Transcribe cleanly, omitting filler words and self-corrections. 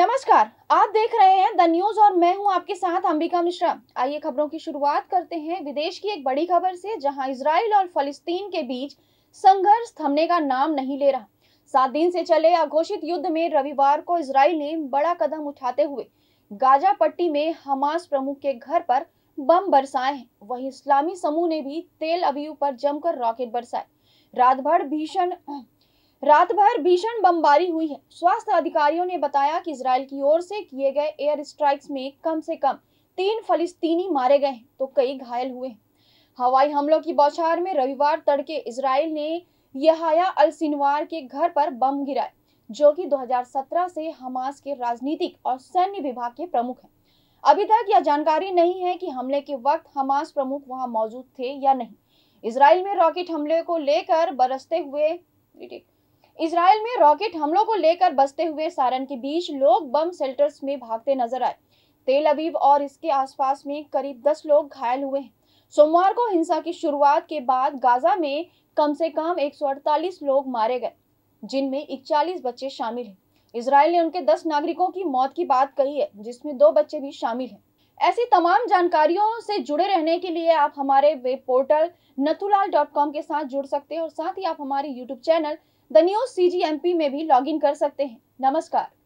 नमस्कार, आप देख रहे हैं द न्यूज और मैं हूं आपके साथ अंबिका मिश्रा। आइए खबरों की शुरुआत करते हैं विदेश की एक बड़ी खबर से, जहां इजराइल और फलस्तीन के बीच संघर्ष थमने का नाम नहीं ले रहा। 7 दिन से चले अघोषित युद्ध में रविवार को इजराइल ने बड़ा कदम उठाते हुए गाजा पट्टी में हमास प्रमुख के घर पर बम बरसाए हैं। वहीं इस्लामी समूह ने भी तेल अवीव पर जमकर रॉकेट बरसाए। रात भर भीषण बमबारी हुई है। स्वास्थ्य अधिकारियों ने बताया कि इजराइल की ओर से किए गए एयर स्ट्राइक्स में कम से कम 3 फलस्तीनी मारे गए हैं तो कई घायल हुए हैं। हवाई हमलों की बौछार में रविवार तड़के इजराइल ने यहाया अल सिनवार के घर पर बम गिराए, जो कि 2017 से हमास के राजनीतिक और सैन्य विभाग के प्रमुख हैं। अभी तक यह जानकारी नहीं है कि हमले के वक्त हमास प्रमुख वहां मौजूद थे या नहीं। इजराइल में रॉकेट हमलों को लेकर बसते हुए सायरन के बीच लोग बम शेल्टर्स में भागते नजर आए। तेल अवीव और इसके आसपास में करीब 10 लोग घायल हुए हैं। सोमवार को हिंसा की शुरुआत के बाद गाजा में कम से कम 148 लोग मारे गए, जिनमें 41 बच्चे शामिल हैं। इजराइल ने उनके 10 नागरिकों की मौत की बात कही है, जिसमें 2 बच्चे भी शामिल हैं। ऐसी तमाम जानकारियों से जुड़े रहने के लिए आप हमारे वेब पोर्टल nathulal.com के साथ जुड़ सकते हैं और साथ ही आप हमारे YouTube channel the news CGMP में भी लॉगिन कर सकते हैं। नमस्कार।